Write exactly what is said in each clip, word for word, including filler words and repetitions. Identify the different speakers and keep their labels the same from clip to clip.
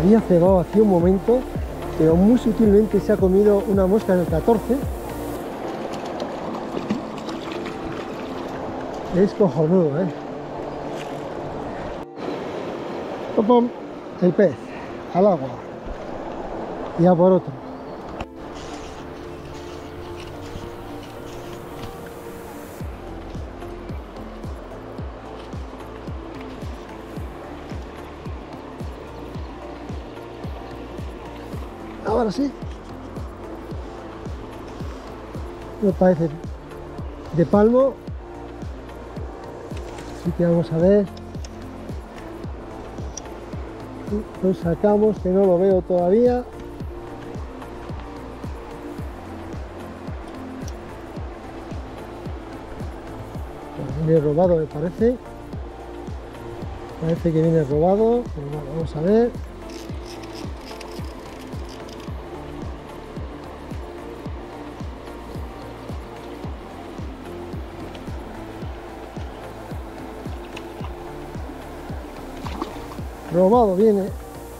Speaker 1: había cebado hace un momento, pero muy sutilmente se ha comido una mosca en el catorce. Es cojonudo, ¿eh? Pum, pum, el pez al agua y a por otro. Ahora sí, me parece de palmo, así que vamos a ver, lo sacamos, que no lo veo todavía. Viene robado, me parece, parece que viene robado, pero bueno, vamos a ver. Robado viene.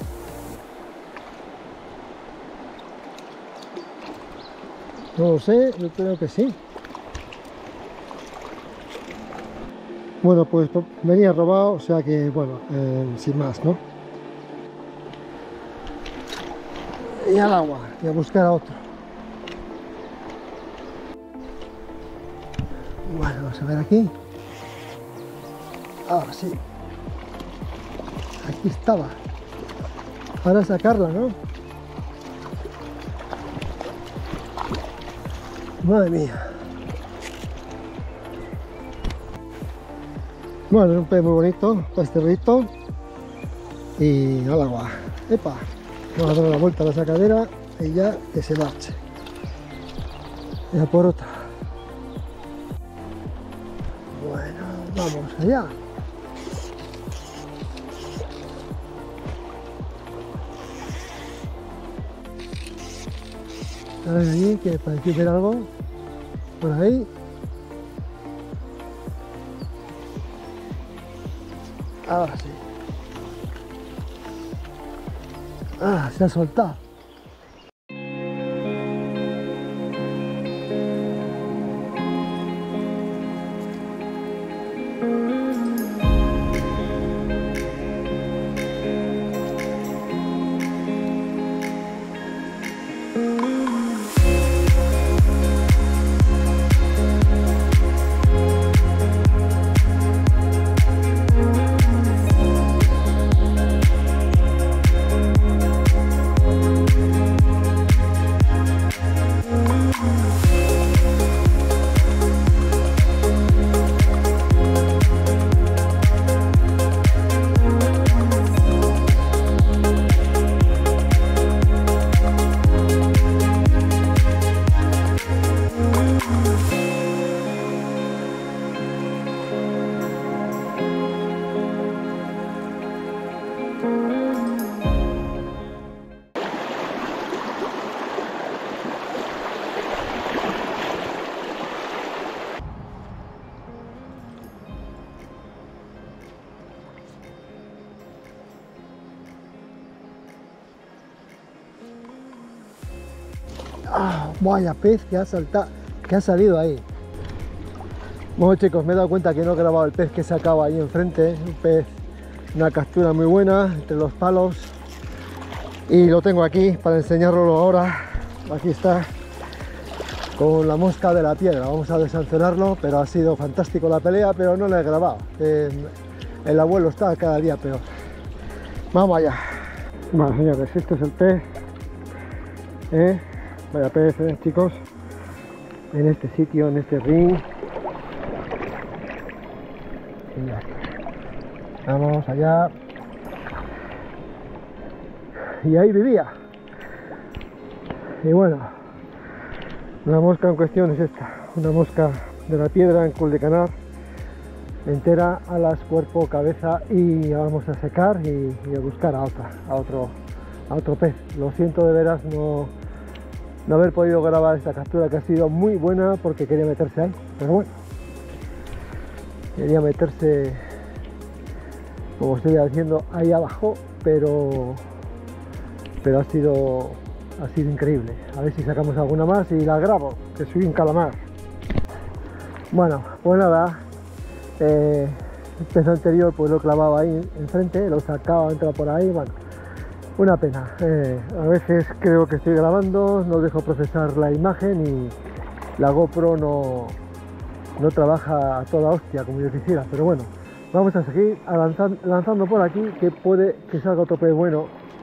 Speaker 1: No lo sé, yo creo que sí. Bueno, pues venía robado, o sea que, bueno, eh, sin más, ¿no? Y al agua, y a buscar a otro. Bueno, vamos a ver aquí. Ahora sí. Aquí estaba. Ahora sacarla, ¿no? Madre mía. Bueno, es un pez muy bonito, pasterrito. Y al agua. Epa. Vamos a dar la vuelta a la sacadera y ya que se marche. Ya por otra. Bueno, vamos allá. A ver allí, que pareció ver algo por ahí. Ahora sí. Ah, se ha soltado. Ah, vaya pez que ha saltado, que ha salido ahí. Bueno chicos, me he dado cuenta que no he grabado el pez que sacaba ahí enfrente. Un pez, una captura muy buena entre los palos. Y lo tengo aquí para enseñarlo ahora. Aquí está, con la mosca de la piedra. Vamos a desancionarlo, pero ha sido fantástico la pelea, pero no la he grabado. Eh, el abuelo está cada día peor. Vamos allá. Bueno señores, este es el pez. ¿Eh? Vaya pez, ¿eh, chicos? En este sitio, en este ring. Y ya está. Vamos allá. Y ahí vivía. Y bueno, la mosca en cuestión es esta. Una mosca de la piedra en Culdecanar. Entera, alas, cuerpo, cabeza. Y vamos a secar y, y a buscar a otra, a otro, a otro pez. Lo siento de veras no... no haber podido grabar esta captura, que ha sido muy buena, porque quería meterse ahí, pero bueno, quería meterse, como estoy haciendo, ahí abajo, pero pero ha sido, ha sido increíble. A ver si sacamos alguna más y la grabo, que soy un calamar. Bueno, pues nada, eh, el pez anterior pues lo clavaba ahí enfrente, lo sacaba, entra por ahí, bueno, una pena. Eh, a veces creo que estoy grabando, no dejo procesar la imagen y la GoPro no, no trabaja a toda hostia como yo quisiera, pero bueno, vamos a seguir lanzando, lanzando por aquí, que puede que salga otro pez bueno.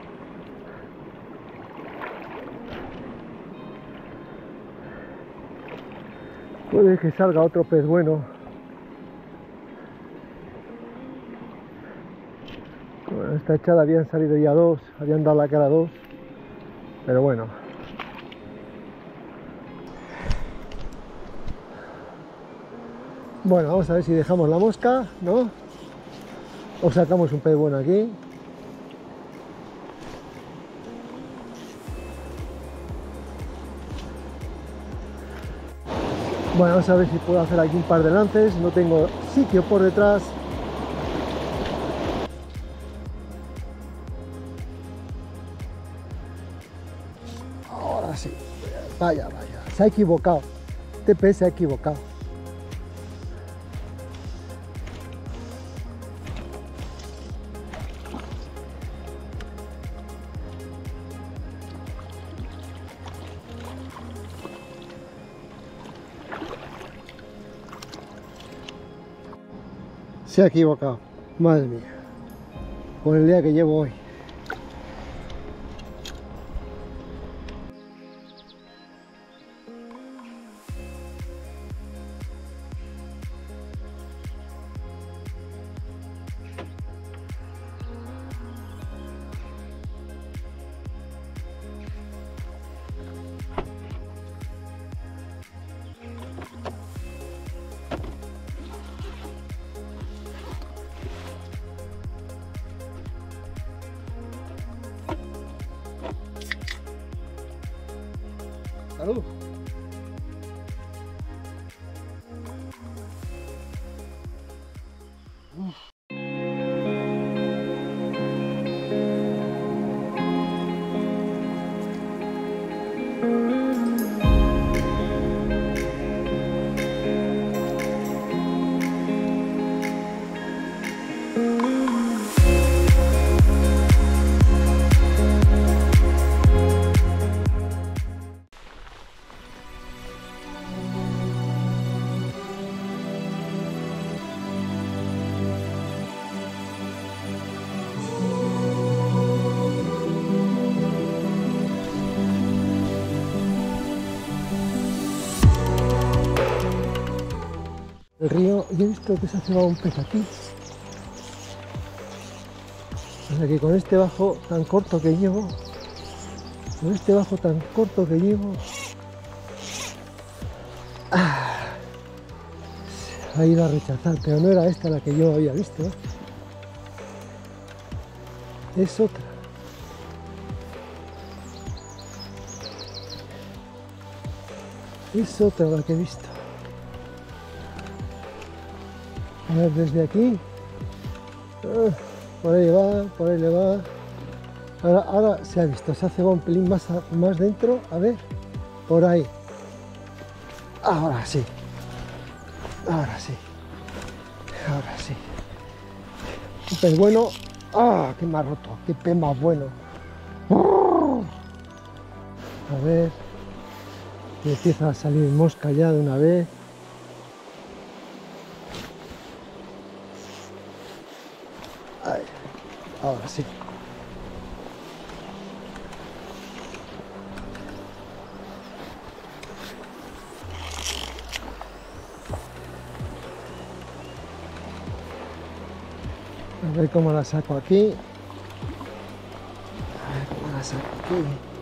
Speaker 1: Puede que salga otro pez bueno. Bueno, esta echada habían salido ya dos, habían dado la cara a dos, pero bueno. Bueno, vamos a ver si dejamos la mosca, ¿no? O sacamos un pez bueno aquí. Bueno, vamos a ver si puedo hacer aquí un par de lances. No tengo sitio por detrás. Ahora sí. Vaya, vaya. Se ha equivocado. Este pez se ha equivocado. Se ha equivocado, madre mía, con el día que llevo hoy. Salud. Uf. El río, yo he visto que se ha cebado un pez aquí. O sea que con este bajo tan corto que llevo, con este bajo tan corto que llevo, ah, se va a ir a rechazar, pero no era esta la que yo había visto, ¿eh? Es otra. Es otra la que he visto. A ver, desde aquí, ah, por ahí va, por ahí le va. Ahora, ahora se ha visto, se ha cebado un pelín más, a, más dentro, a ver, por ahí. Ahora sí, ahora sí, ahora sí. Un pez bueno. ¡Ah! ¡Qué me ha roto! ¡Qué pez más bueno! A ver, que empieza a salir mosca ya de una vez. Ahí, ahora sí. A ver cómo la saco aquí. A ver cómo la saco aquí.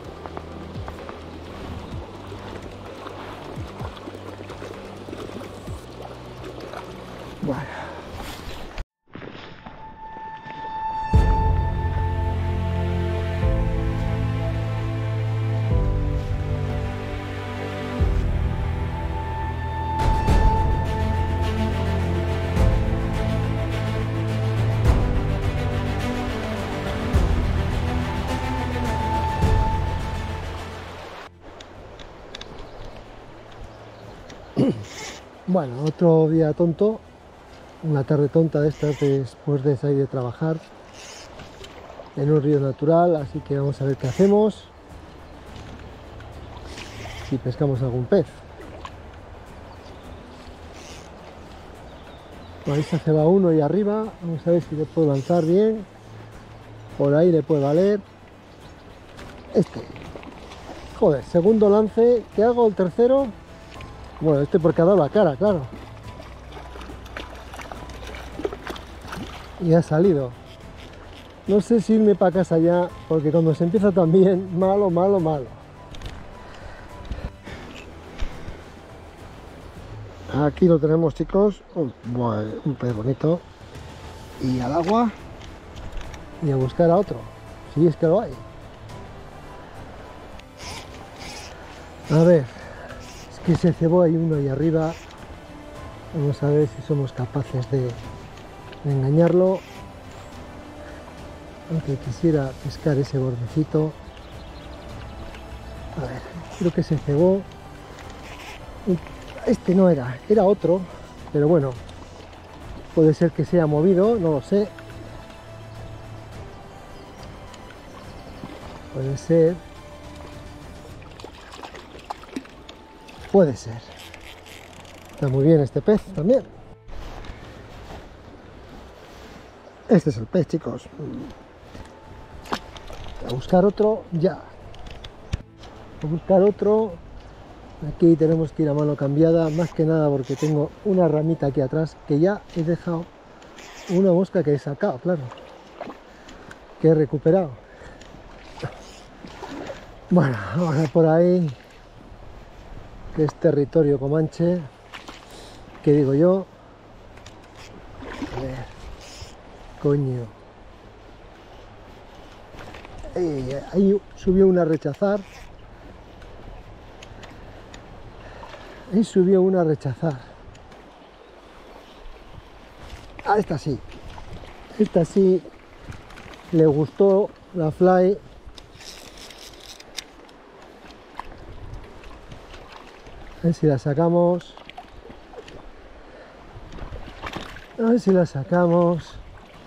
Speaker 1: Bueno. Bueno, otro día tonto, una tarde tonta de estas después de salir de trabajar en un río natural, así que vamos a ver qué hacemos, si pescamos algún pez. Ahí se hace va uno y arriba, vamos a ver si le puedo lanzar bien, por ahí le puede valer. Este, joder, segundo lance, ¿qué hago? El tercero, bueno, este porque ha dado la cara, claro, y ha salido. No sé si irme para casa ya, porque cuando se empieza también, malo, malo, malo. Aquí lo tenemos, chicos, un, un pez bonito. Y al agua y a buscar a otro, si es que lo hay. A ver, es que se cebó ahí uno ahí arriba. Vamos a ver si somos capaces de, de engañarlo. Aunque quisiera pescar ese bordecito. A ver, creo que se cebó. Este no era, era otro, pero bueno, puede ser que se haya movido, no lo sé. Puede ser. Puede ser. Está muy bien este pez también. Este es el pez, chicos. A buscar otro ya. A buscar otro. Aquí tenemos que ir a mano cambiada, más que nada porque tengo una ramita aquí atrás que ya he dejado una mosca que he sacado, claro, que he recuperado. Bueno, ahora por ahí, que es territorio comanche, que digo yo. A ver, coño. Ahí, ahí subió una a rechazar. Ahí subió una a rechazar. Ah, esta sí. Esta sí le gustó la fly. A ver si la sacamos. A ver si la sacamos.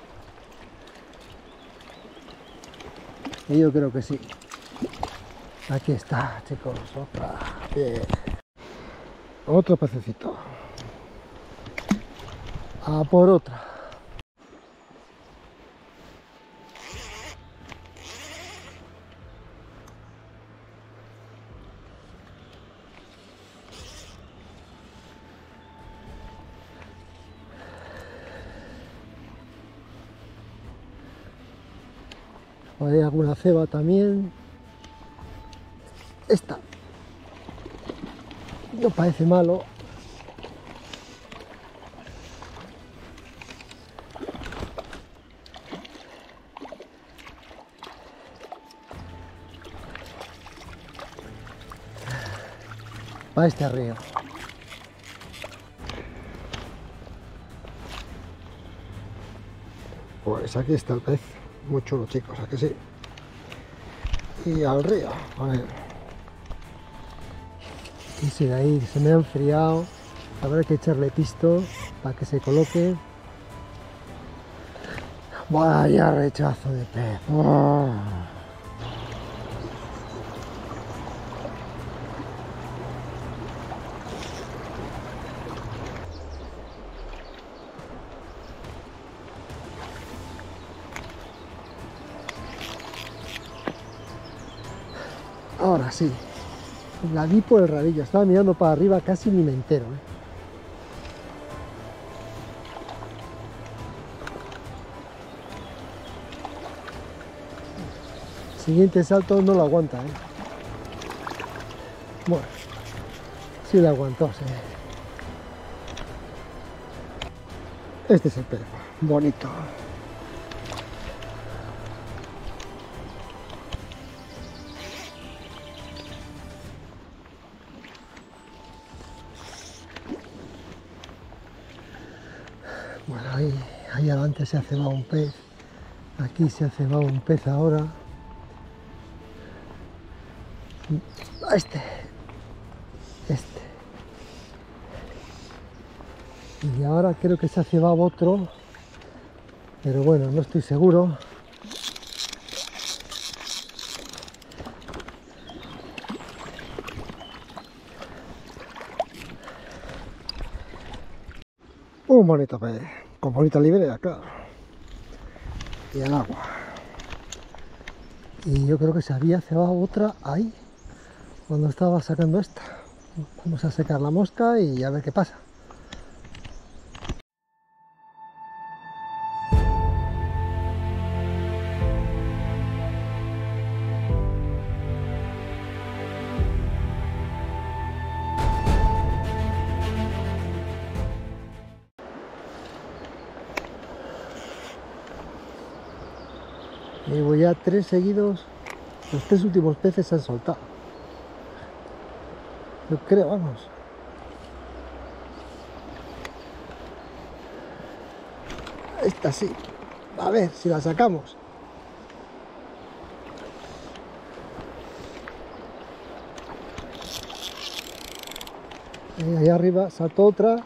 Speaker 1: Y yo creo que sí. Aquí está, chicos. Otra. Bien. Otro pececito. A por otra. Hay alguna ceba también. Esta no parece malo. Para este río. Pues aquí está el pez. Muy chulo, chicos, ¿a que sí? Y al río, a ver. Y si de ahí se me ha enfriado, habrá que echarle pisto para que se coloque. Vaya rechazo de pez. Oh. Ahora sí, la vi por el rabillo, estaba mirando para arriba, casi ni me entero, ¿eh? Siguiente salto no lo aguanta, ¿eh? Bueno, sí lo aguantó, sí. Este es el pez, bonito. Bueno, ahí, ahí adelante se ha cebado un pez, aquí se ha cebado un pez ahora. Este, este. Y ahora creo que se ha cebado otro, pero bueno, no estoy seguro. Un bonito pez, con bonita librea, claro. Y el agua. Y yo creo que se había cebado otra ahí, cuando estaba sacando esta. Vamos a secar la mosca y a ver qué pasa. Llevo ya tres seguidos, los tres últimos peces se han soltado. Yo creo, vamos. Esta sí. A ver si la sacamos. Y ahí arriba saltó otra.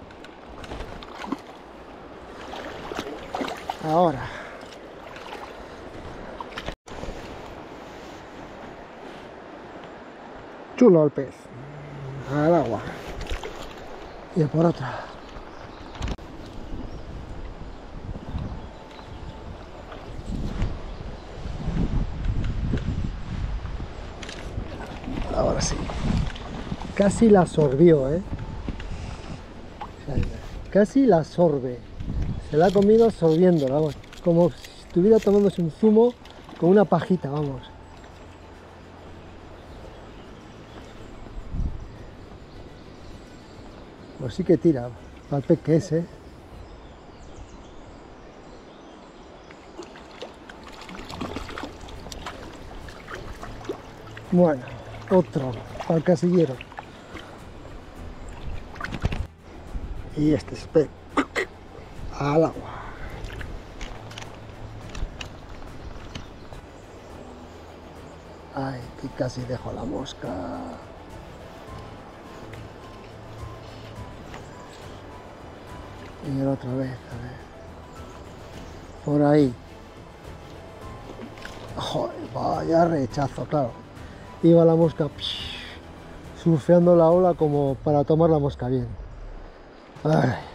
Speaker 1: Ahora. Chulo el pez. Al agua. Y por otra. Ahora sí. Casi la absorbió, ¿eh? Casi la absorbe. Se la ha comido absorbiéndola, vamos. Como si estuviera tomándose un zumo con una pajita, vamos. Pues sí que tira, para el pez que es, ¿eh? Bueno, otro, para el casillero. Y este es pez al agua. Ay, que casi dejo la mosca. Y otra vez, a ver. Por ahí. Joder, vaya rechazo, claro. Iba la mosca psh, surfeando la ola como para tomar la mosca bien. Ay.